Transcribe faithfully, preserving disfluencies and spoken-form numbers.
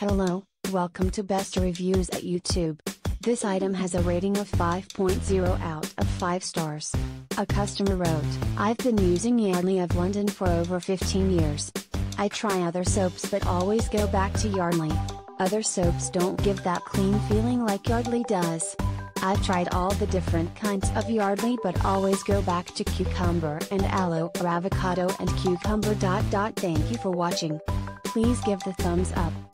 Hello, welcome to Best Reviews at YouTube. This item has a rating of five point zero out of five stars. A customer wrote, "I've been using Yardley of London for over fifteen years. I try other soaps but always go back to Yardley. Other soaps don't give that clean feeling like Yardley does. I've tried all the different kinds of Yardley but always go back to cucumber and aloe or avocado and cucumber. Thank you for watching. Please give the thumbs up.